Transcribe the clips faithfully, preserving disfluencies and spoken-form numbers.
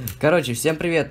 Короче, всем привет.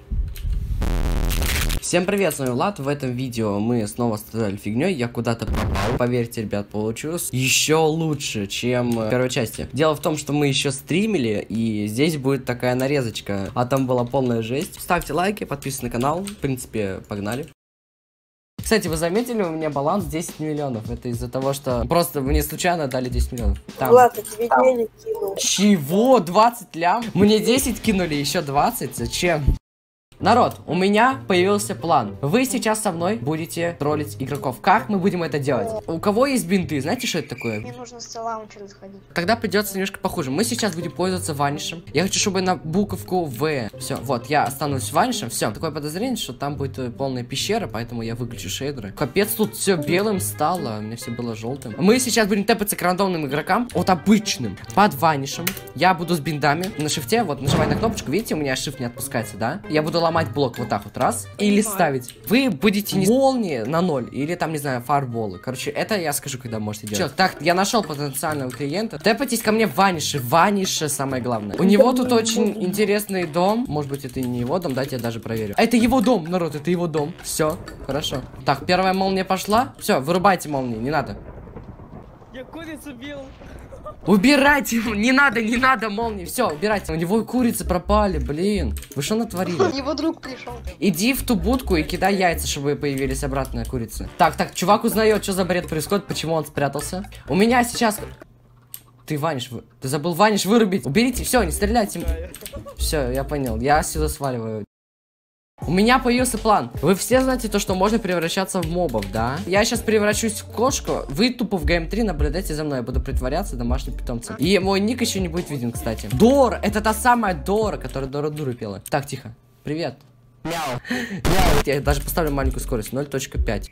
Всем привет, с вами Влад. В этом видео мы снова страдали фигней. Я куда-то пропал. Поверьте, ребят, получилось еще лучше, чем в первой части. Дело в том, что мы еще стримили, и здесь будет такая нарезочка. А там была полная жесть. Ставьте лайки, подписывайтесь на канал. В принципе, погнали. Кстати, вы заметили, у меня баланс десять миллионов. Это из-за того, что просто мне случайно дали десять миллионов. Там. Влад, я тебе денег кинул. Чего? двадцать лям? Мне десять кинули, еще двадцать? Зачем? Народ, у меня появился план. Вы сейчас со мной будете троллить игроков. Как мы будем это делать? У кого есть бинты? Знаете, что это такое? Мне нужно с лаунчера сходить. Тогда придется немножко похуже. Мы сейчас будем пользоваться ванишем. Я хочу, чтобы на буковку В. Все, вот, я останусь ванишем. Все, такое подозрение, что там будет полная пещера, поэтому я выключу шейдеры. Капец, тут все белым стало. У меня все было желтым. Мы сейчас будем тэпаться к рандомным игрокам. Вот обычным. Под ванишем. Я буду с биндами. На шифте, вот, нажимай на кнопочку. Видите, у меня shift не отпускается, да? Я буду ломать блок вот так вот, раз. Или ставить. Вы будете не молнии на ноль. Или там, не знаю, фарболы. Короче, это я скажу, когда можете делать. Чё, так, я нашел потенциального клиента. Тэпайтесь ко мне в ванише. Ванише самое главное. У него тут очень интересный дом. Может быть, это и не его дом. Дайте я даже проверю. Это его дом, народ, это его дом. Все, хорошо. Так, первая молния пошла. Все, вырубайте молнии, не надо. Я курицу бил. Убирайте, не надо, не надо молнии, все, убирайте. У него курицы пропали, блин. Вы что натворили? Его друг пришел. Иди в ту будку и кидай яйца, чтобы появились обратно курицы. Так, так, чувак узнает, что за бред происходит, почему он спрятался. У меня сейчас... Ты ваниш, вы... ты забыл ваниш вырубить. Уберите, все, не стреляйте. Все, я понял, я сюда сваливаю. У меня появился план. Вы все знаете то, что можно превращаться в мобов, да? Я сейчас превращусь в кошку. Вы тупо в гейм три наблюдайте за мной. Я буду притворяться домашним питомцем. И мой ник еще не будет виден, кстати. Дор! Это та самая Дора, которая Дора Дуру пела. Так, тихо. Привет. Мяу. Мяу. Я даже поставлю маленькую скорость. ноль точка пять.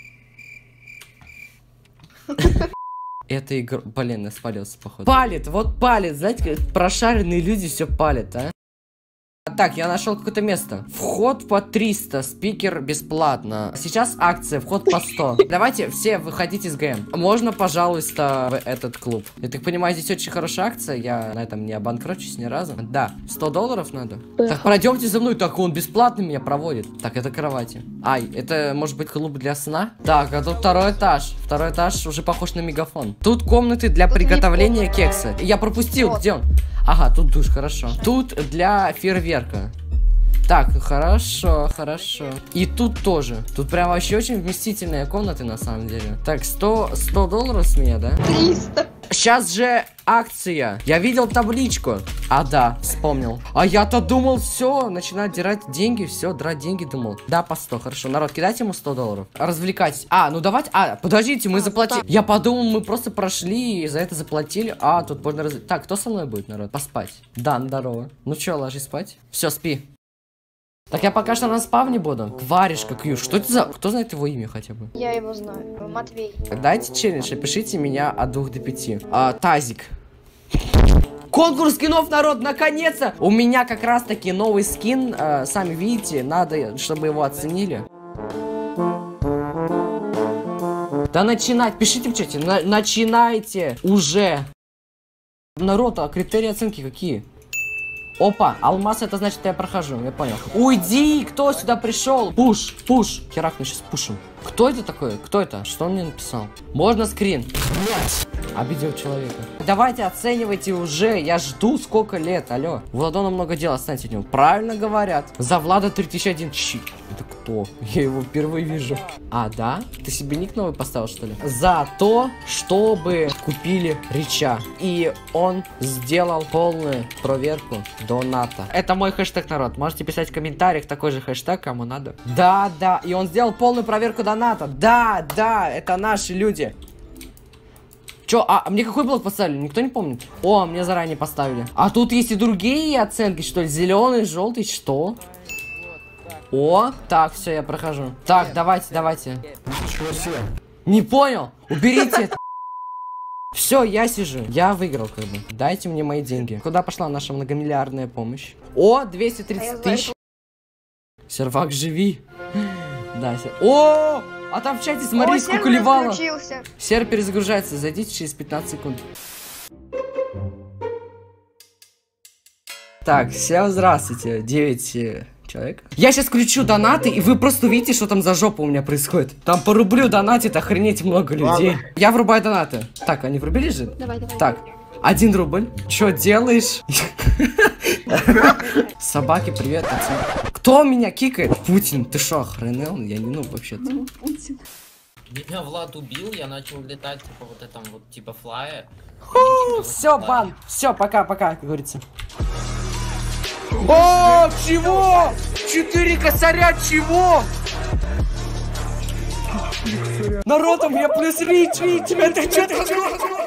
Это игра... Блин, я спалился, походу. Палит, вот палит. Знаете, как прошаренные люди все палят, а? Так, я нашел какое-то место. Вход по триста, спикер бесплатно. Сейчас акция, вход по сто. Давайте все выходите из ГМ. Можно, пожалуйста, в этот клуб. Я так понимаю, здесь очень хорошая акция. Я на этом не обанкрочусь ни разу. Да, сто долларов надо. Так, пройдемте за мной. Так, он бесплатно меня проводит. Так, это кровати. Ай, это может быть клуб для сна? Так, а тут второй этаж. Второй этаж уже похож на мегафон. Тут комнаты для тут приготовления кекса. Я пропустил, вот. Где он? Ага, тут душ, хорошо. Тут для фейерверка. Так, хорошо, хорошо. И тут тоже. Тут прям вообще очень вместительные комнаты, на самом деле. Так, сто, сто долларов с меня, да? триста. Сейчас же акция. Я видел табличку. А, да, вспомнил. А я-то думал, все, начинать дирать деньги, все, драть деньги, думал. Да, по сто, хорошо. Народ, кидайте ему сто долларов. Развлекайтесь. А, ну давайте. А, подождите, мы заплатили. Я подумал, мы просто прошли и за это заплатили. А, тут можно раз... Так, кто со мной будет, народ? Поспать. Да, здорово. Ну что, ложись спать. Все, спи. Так я пока что на спавне буду. Варежка Кью. Что это за... Кто знает его имя хотя бы? Я его знаю. Матвей. Дайте челлендж, опишите меня от двух до пяти. А, тазик. Конкурс скинов, народ, наконец-то! У меня как раз таки новый скин. Э, сами видите, надо, чтобы его оценили. Да начинать, пишите в чате. На начинайте уже. Народ, а критерии оценки какие? Опа, алмаз, это значит, я прохожу, я понял. Уйди, кто сюда пришел? Пуш, пуш. Херак, мы сейчас пушим. Кто это такой? Кто это? Что он мне написал? Можно скрин? Нет. Обидел человека. Давайте оценивайте уже. Я жду сколько лет, алло. Владону много дел, останьте от него. Правильно говорят. За Влада три тысячи один. Чи. Это кто? Я его впервые вижу. А, да? Ты себе ник новый поставил, что ли? За то, чтобы купили Рича. И он сделал полную проверку доната. Это мой хэштег, народ. Можете писать в комментариях такой же хэштег, кому надо. Да, да. И он сделал полную проверку доната. Да, да. Это наши люди. Чё, а мне какой блок поставили? Никто не помнит? О, мне заранее поставили. А тут есть и другие оценки, что ли? Зеленый, желтый, что? О, так, все, я прохожу. Так, давайте, давайте. Не понял. Уберите это. Все, я сижу. Я выиграл, как бы. Дайте мне мои деньги. Куда пошла наша многомиллиардная помощь? О, двести тридцать тысяч. Сервак, живи. Да, сер... О! А там в чате, смотри, О, сколько ливало. Сервер перезагружается. Зайдите через пятнадцать секунд. Так, всем здравствуйте, девять э, человек. Я сейчас включу донаты, и вы просто увидите, что там за жопа у меня происходит. Там по рублю донатит охренеть много людей. Ладно. Я врубаю донаты. Так, они врубили же? Давай, давай. Так, один рубль. Чё делаешь? Собаки, привет, пацаны. Кто меня кикает? Путин, ты шо, охренел? Я не ну вообще-то. Меня Влад убил, я начал летать, типа, вот этом вот, типа, флая. Все, бан. Все, пока-пока, как говорится. О, чего? Четыре косаря, чего? Народ, у меня плюс рич, рич. Это что-то...